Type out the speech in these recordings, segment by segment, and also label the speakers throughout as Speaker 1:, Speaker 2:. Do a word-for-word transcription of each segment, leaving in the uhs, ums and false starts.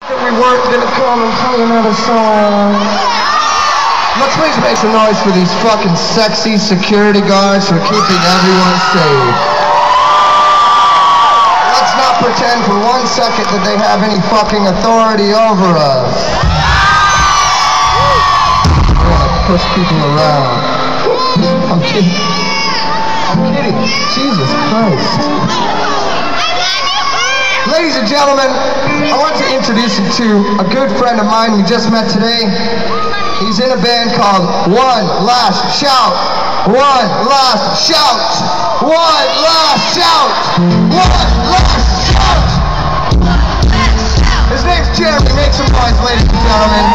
Speaker 1: We weren't gonna come and play another song. Let's please make some noise for these fucking sexy security guards for keeping everyone safe. Let's not pretend for one second that they have any fucking authority over us. We're gonna push people around. I'm kidding. I'm kidding. Jesus Christ. Ladies and gentlemen, I want to introduce you to a good friend of mine we just met today. He's in a band called One Last Shout. One Last Shout. One Last Shout. One Last Shout. His name's Jeremy. Make some noise, ladies and gentlemen.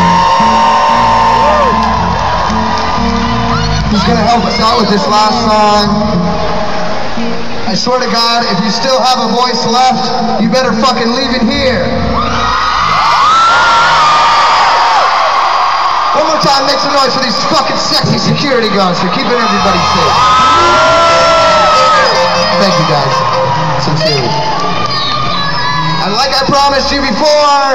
Speaker 1: He's going to help us out with this last song. I swear to God, if you still have a voice left, you better fucking leave it here. One more time, make some noise for these fucking sexy security guards for keeping everybody safe. Thank you guys, sincerely. And like I promised you before,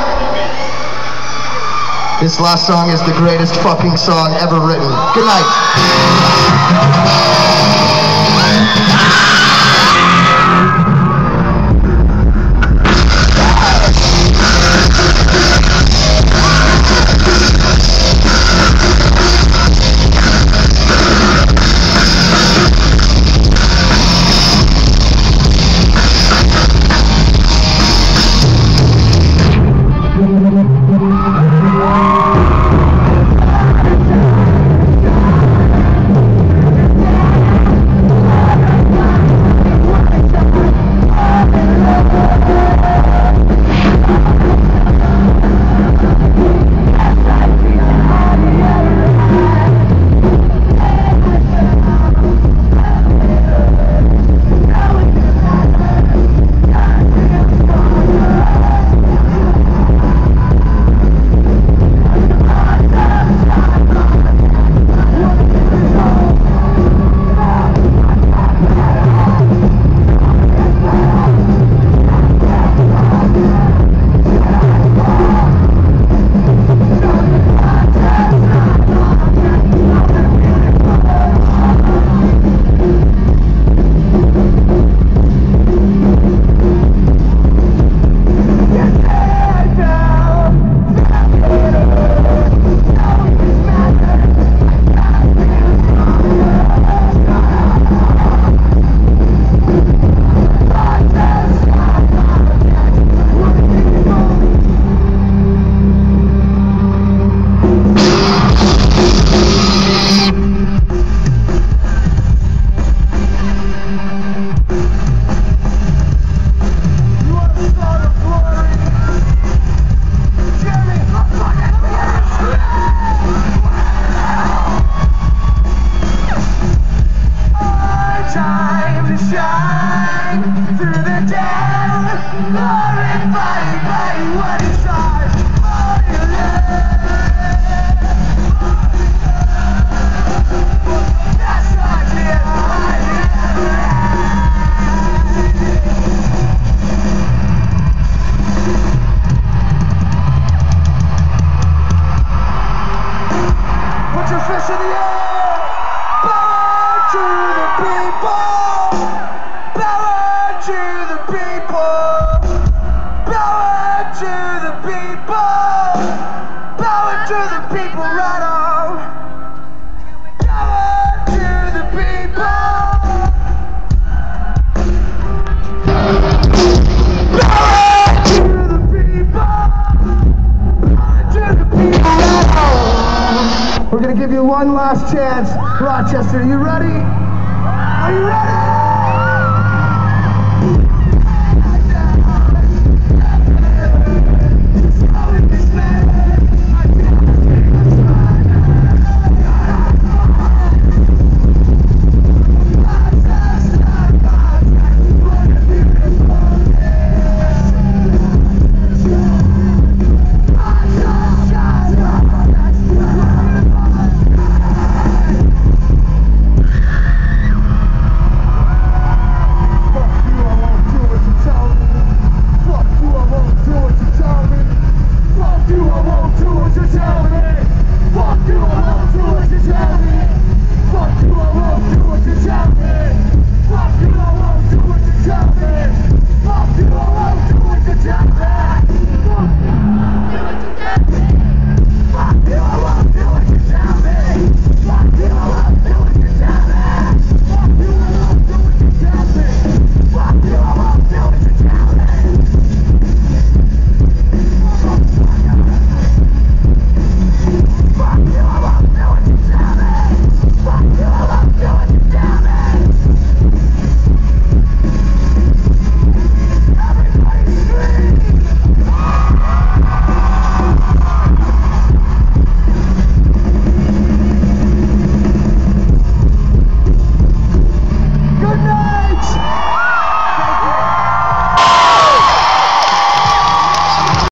Speaker 1: this last song is the greatest fucking song ever written. Good night. We're gonna give you one last chance. Rochester, are you ready? Are you ready?